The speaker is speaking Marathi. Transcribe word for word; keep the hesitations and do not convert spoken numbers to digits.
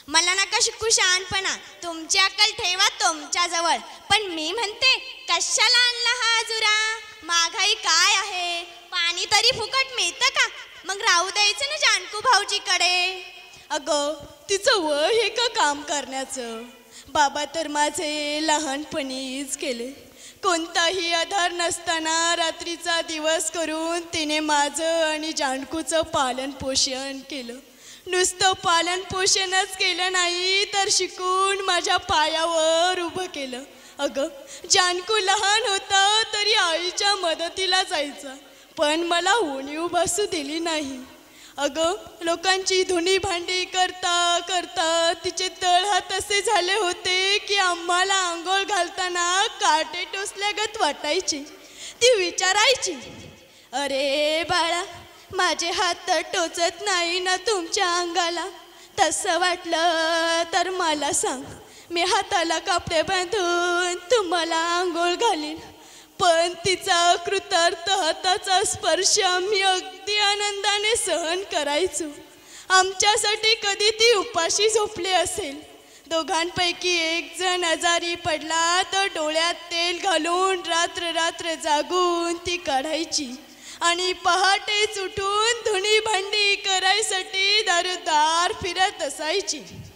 मला नका शिकू शहाणपणा, तुमची अक्कल ठेवा तुमच्याजवळ. पण मी म्हणते, कशाला आणला हा जुरा? महागाई काय आहे, पाणी तरी फुकट मिळतं का? मग राहू द्यायचं ना जानकू भाऊजीकडे. अगं, तिचं वय हे का काम करण्याचं? बाबा तर माझे लहानपणीच गेले. कोणताही आधार नसताना रात्रीचा दिवस करून तिने माझं आणि जानकूचं पालन पोषण केलं. नुसतं पालन पोषणच केलं नाही तर शिकून माझ्या पायावर उभं केलं. अगं, जानकू लहान होता तरी आईच्या मदतीला जायचा, पण मला उणीव बसू दिली नाही. अगं, लोकांची धुणी भांडी करता करता तिचे तळहात असे झाले होते की आम्हाला आंघोळ घालताना काटे टोचल्यागत वाटायचे. ती विचारायची, अरे बाळा, माझे हात टोचत नाही ना तुमच्या अंगाला? तसं वाटलं तर मला सांग, मी हाताला कापडे बांधून तुम्हाला आंघोळ घालीन. पण तिचा कृतार्थ हाताचा स्पर्श आम्ही अगदी आनंदाने सहन करायचो. आमच्यासाठी कधी ती उपाशी झोपली असेल. दोघांपैकी एक जण आजारी पडला तर डोळ्यात तेल घालून रात्र रात्र जागून ती काढायची आणि पहाटेच उठून धुणी भांडी करायसाठी दारोदार फिरत असायची.